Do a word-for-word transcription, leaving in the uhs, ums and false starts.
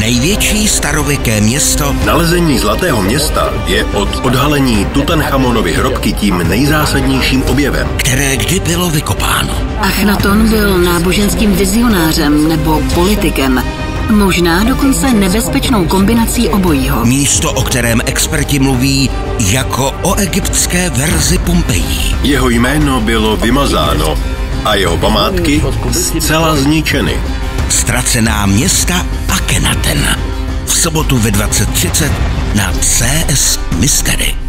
Největší starověké město. Nalezení Zlatého města je od odhalení Tutanchamonovy hrobky tím nejzásadnějším objevem, Které kdy bylo vykopáno. Achnaton byl náboženským vizionářem nebo politikem. Možná dokonce nebezpečnou kombinací obojího. Místo, o kterém experti mluví jako o egyptské verzi Pompejí. Jeho jméno bylo vymazáno a jeho památky zcela zničeny. Ztracená města Akhenaten. V sobotu ve dvacet třicet na C S Mystery.